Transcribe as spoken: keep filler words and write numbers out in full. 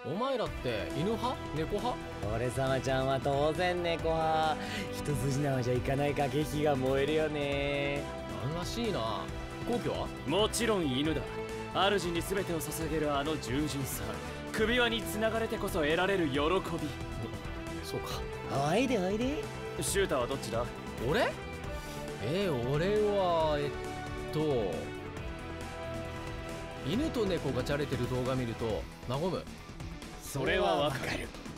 お前らって犬派猫派？ 俺様ちゃんは当然猫派。一筋縄じゃいかない駆け引きが燃えるよね。 なんらしいな。皇居は？ もちろん犬だ。主に全てを捧げるあの従順さ、首輪に繋がれてこそ得られる喜び。 そうか。 おいでおいで。 シュータはどっちだ？ 俺？えー、俺はえっと犬と猫がじゃれてる動画見ると和む。 それはわかる。